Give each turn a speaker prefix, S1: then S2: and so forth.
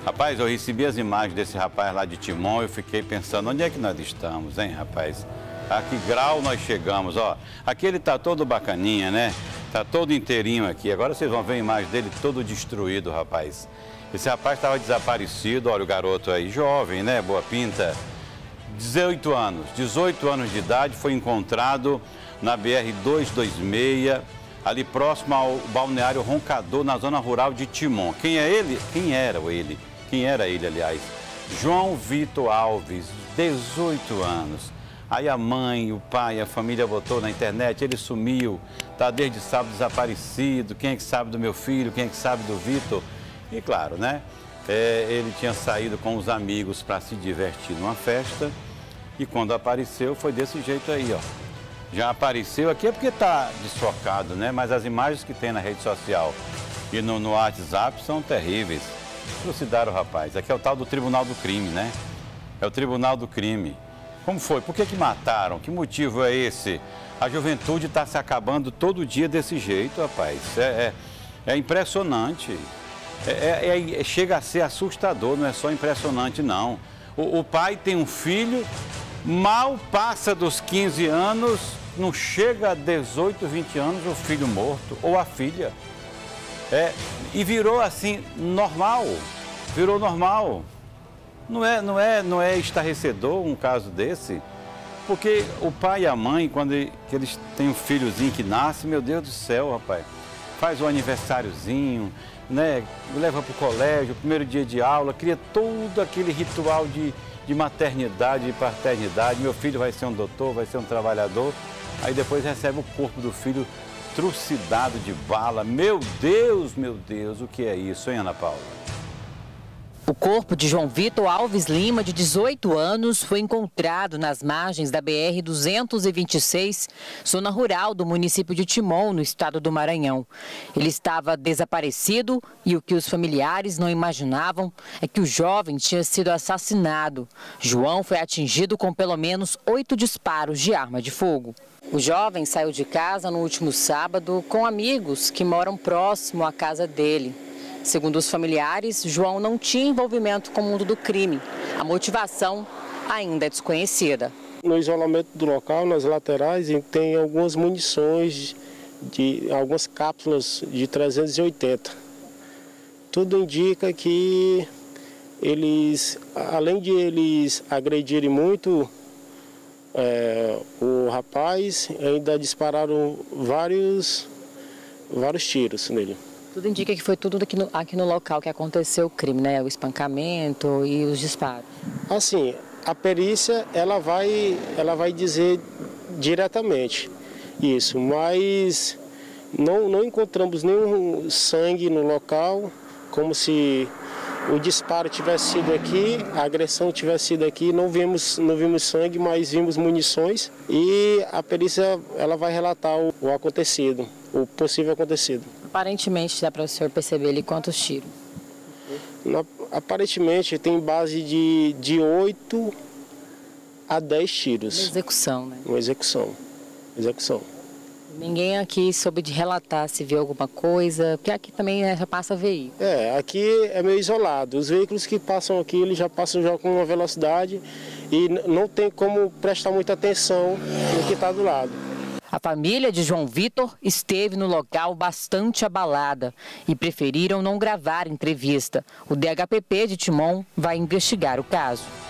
S1: Rapaz, eu recebi as imagens desse rapaz lá de Timon e eu fiquei pensando, onde é que nós estamos, hein, rapaz? A que grau nós chegamos, ó. Aqui ele tá todo bacaninha, né? Tá todo inteirinho aqui. Agora vocês vão ver a imagem dele todo destruído, rapaz. Esse rapaz estava desaparecido, olha o garoto aí, jovem, né? Boa pinta. 18 anos de idade, foi encontrado na BR-226, ali próximo ao balneário Roncador, na zona rural de Timon. Quem é ele? Quem era ele, aliás? João Vitor Alves, 18 anos. Aí a mãe, o pai, a família botou na internet, ele sumiu, tá desde sábado desaparecido, quem é que sabe do meu filho, quem é que sabe do Vitor? E claro, né? Ele tinha saído com os amigos para se divertir numa festa e quando apareceu foi desse jeito aí, ó. Já apareceu aqui é porque tá desfocado, né? Mas as imagens que tem na rede social e no WhatsApp são terríveis. Trucidaram o rapaz. Aqui é o tal do Tribunal do Crime, né? É o Tribunal do Crime. Como foi? Por que mataram? Que motivo é esse? A juventude está se acabando todo dia desse jeito, rapaz. É impressionante. Chega a ser assustador, não é só impressionante, não. O pai tem um filho, mal passa dos 15 anos, não chega a 18, 20 anos, o filho morto, ou a filha. E virou assim, normal. Virou normal. Não é estarrecedor um caso desse? Porque o pai e a mãe, quando eles têm um filhozinho que nasce, meu Deus do céu, rapaz, faz o aniversáriozinho, né? Leva para o colégio, o primeiro dia de aula, cria todo aquele ritual de maternidade, de paternidade. Meu filho vai ser um doutor, vai ser um trabalhador. Aí depois recebe o corpo do filho trucidado de bala. Meu Deus, o que é isso, hein, Ana Paula?
S2: O corpo de João Vitor Alves Lima, de 18 anos, foi encontrado nas margens da BR-226, zona rural do município de Timon, no estado do Maranhão. Ele estava desaparecido e o que os familiares não imaginavam é que o jovem tinha sido assassinado. João foi atingido com pelo menos 8 disparos de arma de fogo. O jovem saiu de casa no último sábado com amigos que moram próximo à casa dele. Segundo os familiares, João não tinha envolvimento com o mundo do crime. A motivação ainda é desconhecida.
S3: No isolamento do local, nas laterais, tem algumas munições, algumas cápsulas de 380. Tudo indica que eles, além de eles agredirem muito o rapaz, ainda dispararam vários tiros nele.
S2: Tudo indica que foi tudo aqui no local que aconteceu o crime, né? O espancamento e os disparos.
S3: Assim, a perícia ela vai dizer diretamente isso, mas não encontramos nenhum sangue no local, como se o disparo tivesse sido aqui, a agressão tivesse sido aqui. Não vimos sangue, mas vimos munições e a perícia ela vai relatar o acontecido, o possível acontecido.
S2: Aparentemente, dá para o senhor perceber ali quantos tiros?
S3: Aparentemente, tem base de 8 a 10 tiros.
S2: Uma execução, né?
S3: Uma execução.
S2: Ninguém aqui soube de relatar se viu alguma coisa, porque aqui também já passa veículo.
S3: Aqui é meio isolado. Os veículos que passam aqui, eles já passam com uma velocidade e não tem como prestar muita atenção no que está do lado.
S2: A família de João Vitor esteve no local bastante abalada e preferiram não gravar entrevista. O DHPP de Timon vai investigar o caso.